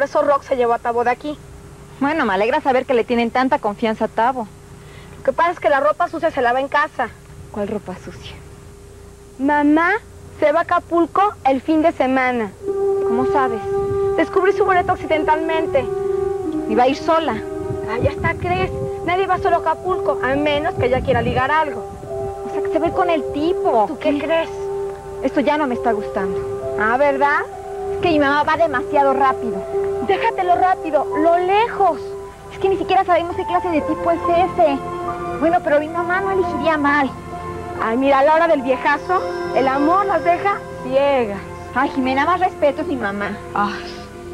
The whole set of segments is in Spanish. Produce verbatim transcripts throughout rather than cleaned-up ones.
Por eso Rox se llevó a Tabo de aquí. Bueno, me alegra saber que le tienen tanta confianza a Tabo. Lo que pasa es que la ropa sucia se lava en casa. ¿Cuál ropa sucia? Mamá se va a Acapulco el fin de semana. ¿Cómo sabes? Descubrí su boleto accidentalmente. ¿Y va a ir sola? Ah, ya está, ¿crees? Nadie va solo a Acapulco, a menos que ella quiera ligar algo. O sea, que se ve con el tipo. ¿Tú qué, qué crees? Esto ya no me está gustando. Ah, ¿verdad? Es que mi mamá va demasiado rápido. Déjatelo rápido, lo lejos. Es que ni siquiera sabemos qué clase de tipo es ese. Bueno, pero mi mamá no elegiría mal. Ay, mira, a la hora del viejazo, el amor las deja ciegas. Ay, Jimena, más respeto es mi mamá. Ay.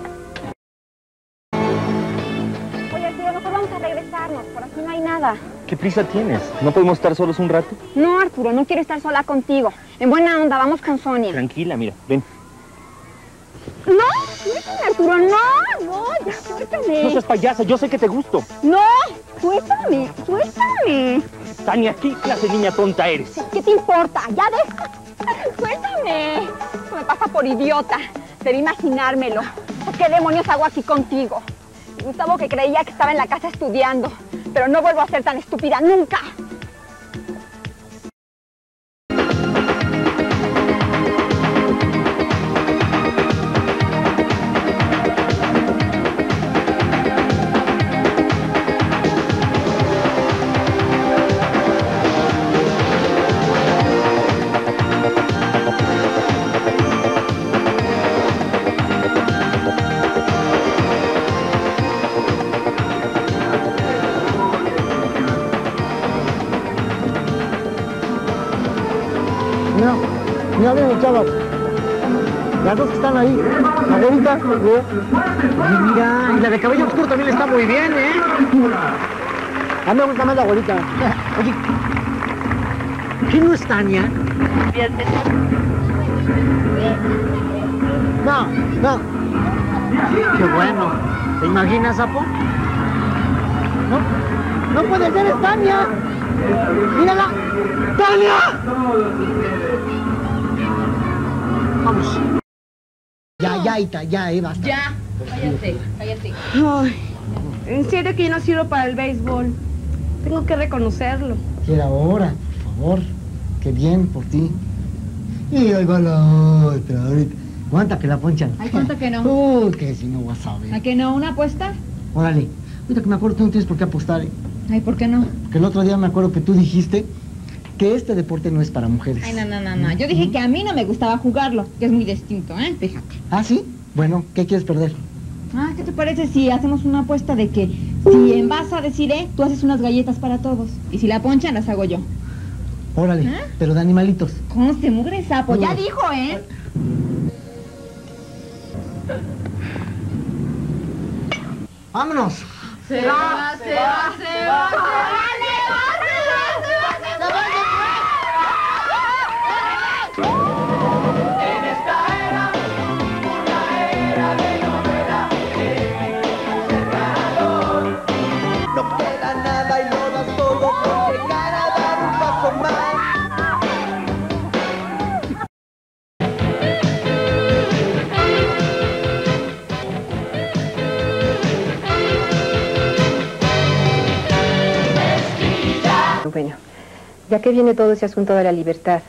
Oye, Arturo, nosotros vamos a regresarnos. Por aquí no hay nada. ¿Qué prisa tienes? ¿No podemos estar solos un rato? No, Arturo, no quiero estar sola contigo. En buena onda, vamos con Sonia. Tranquila, mira, ven. No, suéltame, Arturo, no, no, ya, suéltame. No seas payasa, yo sé que te gusto. No, suéltame, suéltame. Tania, ¿qué clase de niña tonta eres? ¿Qué te importa? Ya deja. Suéltame. Eso me pasa por idiota. Debí imaginármelo. ¿Qué demonios hago aquí contigo? Gustavo, que creía que estaba en la casa estudiando, pero no vuelvo a ser tan estúpida nunca. Mira, mira, chavas. Las dos que están ahí. La güerita. Oye, mira, y la de cabello oscuro también está muy bien, ¿eh? A mí me gusta más la güerita. Oye, ¿qué no es Tania? No, no. Qué bueno. ¿Te imaginas, Sapo? No, no puede ser, es Tania. ¡Mírala! ¡Tania! Vamos. Ya, ya, Ita, ya, eh, basta. Ya, cállate, cállate. Ay, en serio que yo no sirvo para el béisbol. Tengo que reconocerlo. Si era hora, por favor. Qué bien por ti. Y ahí va la otra, ahorita. Aguanta que la ponchan. Ay, ¿cuánto que no? Uh, que si no vas a ver. ¿A que no? ¿Una apuesta? Órale. Ahorita que me acuerdo, tú no tienes por qué apostar, ¿eh? Ay, ¿por qué no? Porque el otro día me acuerdo que tú dijiste que este deporte no es para mujeres. Ay, no, no, no, no. Yo dije que a mí no me gustaba jugarlo, que es muy distinto, ¿eh? Fíjate. ¿Ah, sí? Bueno, ¿qué quieres perder? Ah, ¿qué te parece si hacemos una apuesta de que si en vas a decir, eh, tú haces unas galletas para todos? Y si la ponchan, las hago yo. Órale, ¿Eh? pero de animalitos. ¿Cómo se mugre sapo? No. Ya dijo, ¿eh? ¡Vámonos! Se va, se va, se va, se va. Bueno, ya que viene todo ese asunto de la libertad,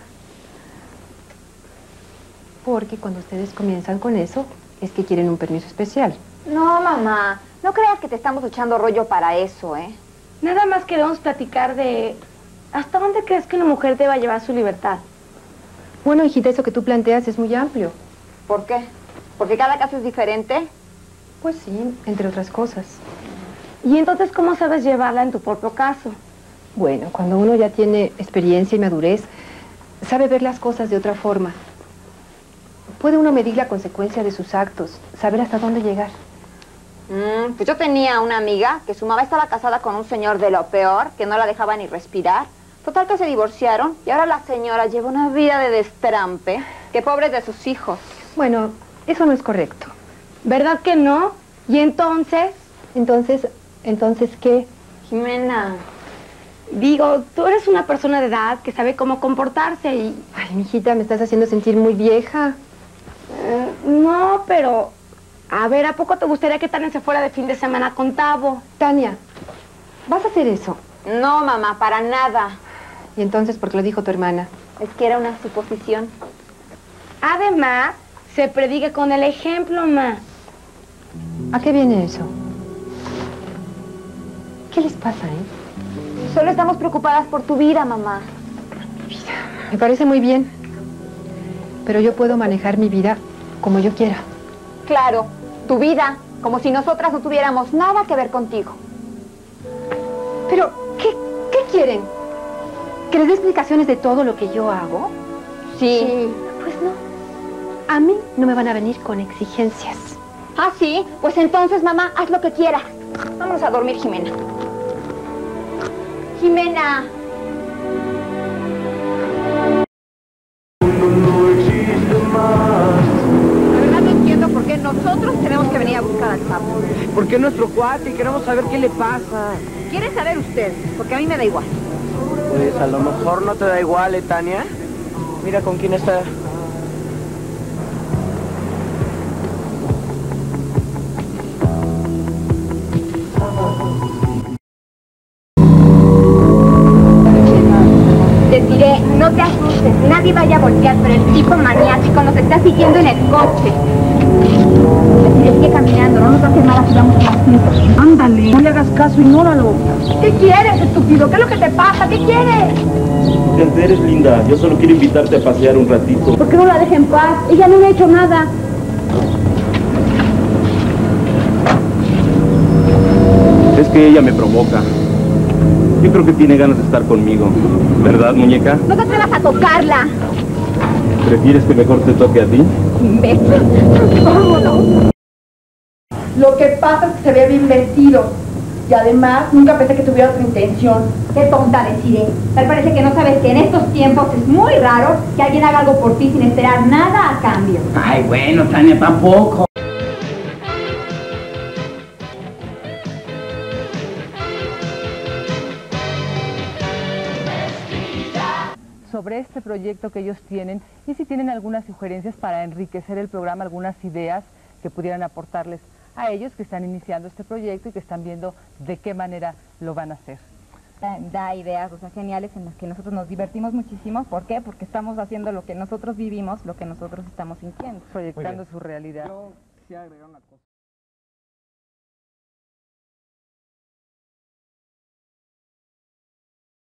porque cuando ustedes comienzan con eso, es que quieren un permiso especial. No, mamá. No creas que te estamos echando rollo para eso, ¿eh? Nada más queremos platicar de hasta dónde crees que una mujer deba llevar su libertad. Bueno, hijita, eso que tú planteas es muy amplio. ¿Por qué? ¿Porque cada caso es diferente? Pues sí, entre otras cosas. Y entonces, ¿cómo sabes llevarla en tu propio caso? Bueno, cuando uno ya tiene experiencia y madurez, sabe ver las cosas de otra forma. Puede uno medir la consecuencia de sus actos, saber hasta dónde llegar. Mm, pues yo tenía una amiga que su mamá estaba casada con un señor de lo peor, que no la dejaba ni respirar. Total que se divorciaron y ahora la señora lleva una vida de destrampe. Qué pobre de sus hijos. Bueno, eso no es correcto. ¿Verdad que no? ¿Y entonces? Entonces, ¿entonces qué? Jimena. Digo, tú eres una persona de edad que sabe cómo comportarse y... Ay, mijita, me estás haciendo sentir muy vieja. Eh, no, pero A ver, ¿a poco te gustaría que Tania se fuera de fin de semana con Tavo? Tania, ¿vas a hacer eso? No, mamá, para nada. ¿Y entonces por qué lo dijo tu hermana? Es que era una suposición. Además, se predica con el ejemplo, ma. ¿A qué viene eso? ¿Qué les pasa, eh? Solo estamos preocupadas por tu vida, mamá. Me parece muy bien. Pero yo puedo manejar mi vida como yo quiera. Claro, tu vida, como si nosotras no tuviéramos nada que ver contigo. Pero, ¿qué, qué quieren? ¿Que les dé explicaciones de todo lo que yo hago? Sí. Sí. Pues no. A mí no me van a venir con exigencias. Ah, sí. Pues entonces, mamá, haz lo que quieras. Vámonos a dormir, Jimena. Jimena. La verdad no entiendo por qué nosotros tenemos que venir a buscar al Chapo. Porque es nuestro cuate y queremos saber qué le pasa. ¿Quiere saber usted? Porque a mí me da igual. Pues a lo mejor no te da igual, ¿eh, Tania? Mira con quién está. Te diré, no te asustes, nadie vaya a voltear, pero el tipo maniático nos está siguiendo en el coche. Te diré, sigue caminando, no nos hace nada si vamos así. Ándale, no le hagas caso, ignóralo. ¿Qué quieres, estúpido? ¿Qué es lo que te pasa? ¿Qué quieres? Gente, eres linda. Yo solo quiero invitarte a pasear un ratito. ¿Por qué no la deja en paz? Ella no me ha hecho nada. Es que ella me provoca. Yo creo que tiene ganas de estar conmigo. ¿Verdad, muñeca? No te atrevas a tocarla. ¿Prefieres que mejor te toque a ti? Imbécil. Vámonos. Lo que pasa es que se ve bien vestido. Y además, nunca pensé que tuviera otra intención. Qué tonta deciré. Tal parece que no sabes que en estos tiempos es muy raro que alguien haga algo por ti sin esperar nada a cambio. Ay, bueno, Tania, tampoco. Sobre este proyecto que ellos tienen y si tienen algunas sugerencias para enriquecer el programa, algunas ideas que pudieran aportarles a ellos que están iniciando este proyecto y que están viendo de qué manera lo van a hacer. Da, da ideas, o sea, geniales en las que nosotros nos divertimos muchísimo. ¿Por qué? Porque estamos haciendo lo que nosotros vivimos, lo que nosotros estamos sintiendo. Proyectando su realidad. Yo quisiera agregar una cosa.